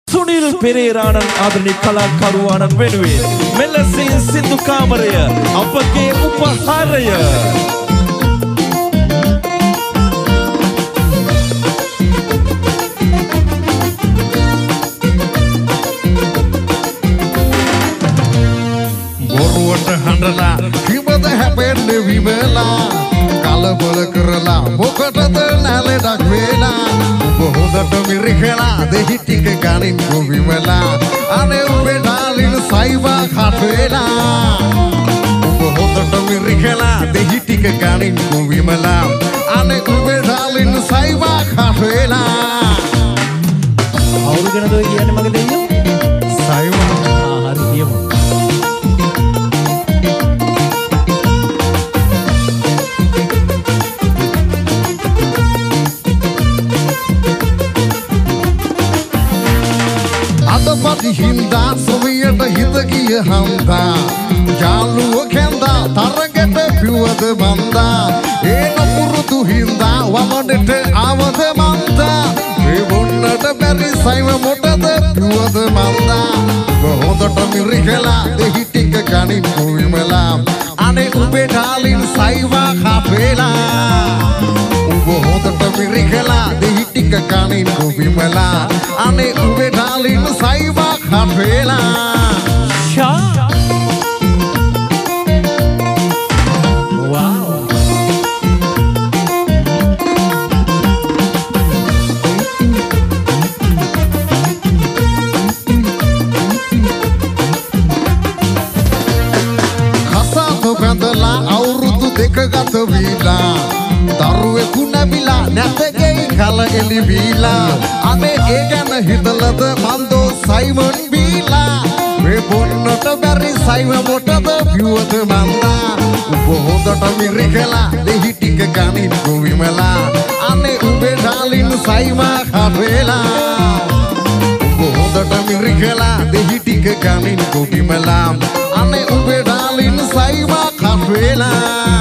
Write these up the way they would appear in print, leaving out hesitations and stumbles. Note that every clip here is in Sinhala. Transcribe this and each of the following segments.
සුනිල් පෙරේරාණන් ආදරණීය කලාකරුවාණන් වෙනුවෙන් මෙලෙසින් සින්දු කාමරය අපගේ උපහාරය. බොරුවට හඬලා කිවද හැපෙන්නේ විමලා කලබල කරලා මොකටද නැලෙඩක් වෙලා ඔබ හොඳට මිරිකලා දෙහි ටික ගනින් විමලා අනේ උඹේ ඩාලින් සයිවා කට් වෙලා ඔබ හොඳට මිරිකලා දෙහි ටික ගනින් විමලා අනේ උඹේ ඩාලින් සයිවා කට් වෙලා අවුරු ගැනද ඔය කියන්නේ මගේ දෙයියෝ? සයිවා හරි කියමු. හින්දා සොවියට හිත ගිය හන්දා යාළුව කැන්දා තරගෙට පිව්වද මන්දා ඒ නපුරුදු හින්දා වමඩට ආවද මන්දා මේ බොන්නට බැරි සයිව මොටද පිව්වද මන්දා හොඳට මිරිකලා දෙහි ටික ගනින් විමලා අනේ උඹේ ඩාලින් සයිවා කපේලා උඹ හොඳට මිරිකලා දෙහි ටික ගනින් විමලා අනේ උඹේ ඩාලින් සයිවා කපේලා ෂා වාව් කසාද බඳලා අවුරුදු දෙක ගත වීලා දරුවෙකු නැවිලා නැතගෙයි කල එලිවිලා අනේ ඒ ගැන හිතලද මන්දෝ සයිමන් බීලා මේ බොන්නට බැරි සයිව මොටද පියවද මන්දා උඹ හොඳට මිරිකලා දෙහි ටික ගනින් විමලා අනේ උඹේ ඩාලින් සයිවා කපේලා උඹ හොඳට මිරිකලා දෙහි ටික ගනින් විමලා අනේ උඹේ ඩාලින් සයිවා කපේලා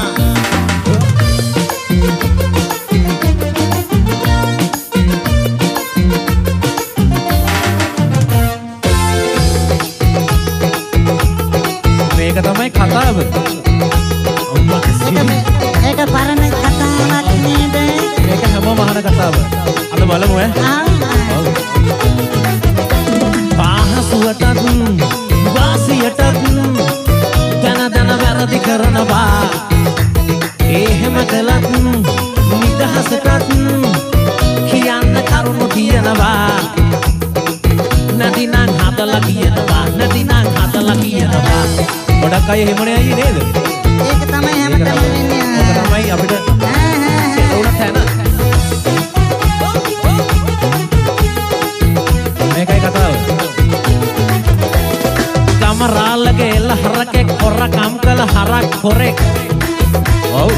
මේක තමයි කතාව. ඒක පරණ කතාවක් නේද? මේක හැමෝම අහන කතාව. අද බලමු ඈ. පහසුවටත් වාසියටත් දන දන වැරදි කරනවා. එහෙම කළත් නිදහසටත් කියන්න කරුණු කියනවා. නැතිනම් හදලා කියනවා. නැතිනම් හදලා කියනවා. ගොඩක් අය එහෙමනේ අයියේ නේද? ඒක තමයි හැමතැනම වෙන්නේ. ඒක තමයි අපිට උණත් හැන. මේකයි කතාව. කමරාලගේ එල්ල හරකෙක් හොරකම් කළ හරක් හොරෙක්. ඔව්.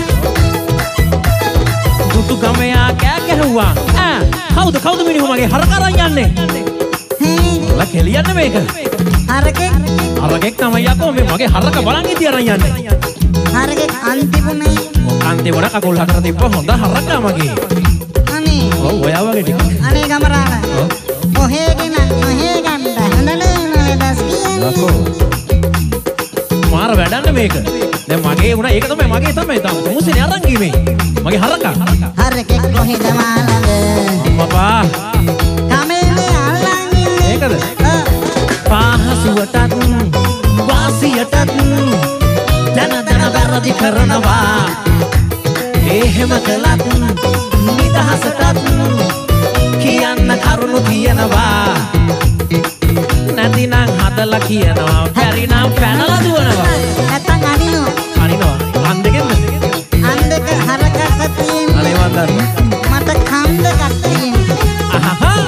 දුටු ගමයා කෑ ගැහුවා. කවුද මිනිහු මගේ හරක අරන් යන්නේ? ලා කෙලියන්නේ මේක. හරකෙක් තමයි යකෝ මේ මගේ හරක බලන් ඉති අරන් යන්නේ. හරකෙක් අන්තිමුනේ. අන්තිමට කකුල් හතර තිබ්බ හොඳ හරකා මගේ. අනේ. ඔව් ඔයා වගේ ටික. අනේ ගමරාල. ඔහේ ගන්න හොඳනේ දස් කියන්නේ. මාර වැඩන්නේ මේක. දැන් මගේ උනා ඒක තමයි මගේ තමයි මුසිනේ අරන් ගියේ මගේ හරකා. හරකෙක් කොහෙද මානද? බබා. කමෙන්නේ අල්ලන්නේ. ඒකද? පහසුවටත් වාසියටත් දන දන වැරදි කරනවා. එහෙම කළත් නිදහසටත් කියන්න කරුණු කියනවා. නැතිනම් හදලා කියනවා. බැරිනම් පැනලා දුවනවා. නැත්තම් අනිනවා. අනිනවා. අන් දෙකෙන්ද? අන් දෙක හරකට තියෙන්නේ. අනේ වන්දන. මට කන් දෙකක් තියෙන්නේ. අහහා.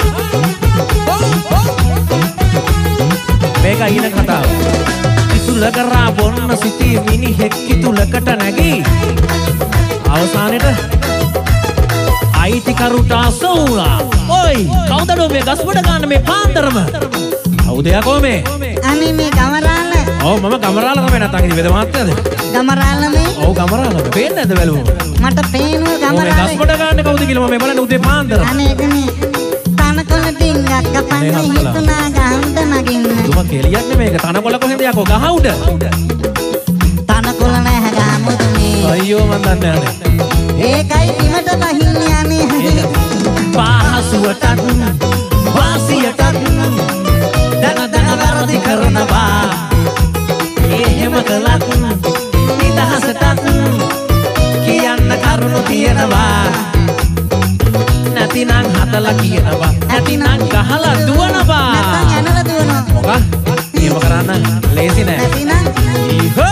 මේක ඊන කතාව. කිතුල කරා බොන්න සිටි මිනිහෙක් කිතුලකට නැගී අවසානෙට අයිතිකරුට අසවුණා. ඔයි කවුදද මේ ගස්බඩ ගන්න මේ පාන්දරම? කවුද යකෝ මේ? අනේ මේ ගමරාල. ඔව් මම ගමරාල තමයි නැත්නම් ඉතින් වෙද මාත්‍යද? ගමරාල මේ. ඔව් ගමරාල. පේන්නේ නැද්ද බැලුවම? මට පේනවා ගමරාල. ඔය ගස්බඩ ගන්න කවුද කියලා මම බලන්න උදේ පාන්දර. අනේ එදනේ තනක තනකොළ ටින්ගක් කපන්න හිතුණා ගහුඩ නගින්න. තුම කෙලියක් නෙමේක තනකොළ කොහෙන්ද යකෝ ගහ උඩ. තනකොළ නැහැ ගහමුදුනේ. අයියෝ මන් දන්නේ නැහැ. ඒකයි බිමට බහින්න යන්නේ. පහසුවටත් වාසියටත් දන වැරදි කරනවා. එහෙම කළත් නිදහසටත් කියන්න කරුණු තියෙනවා. නැතිනම් හදලා කියනවා. නැතිනම් ගහලා දුවනවා. නැත්නම් ඇනලා දුවනවා. මොකක්? එහෙම කරන්න ලේසි නෑ. නැතිනම් ඊහෝ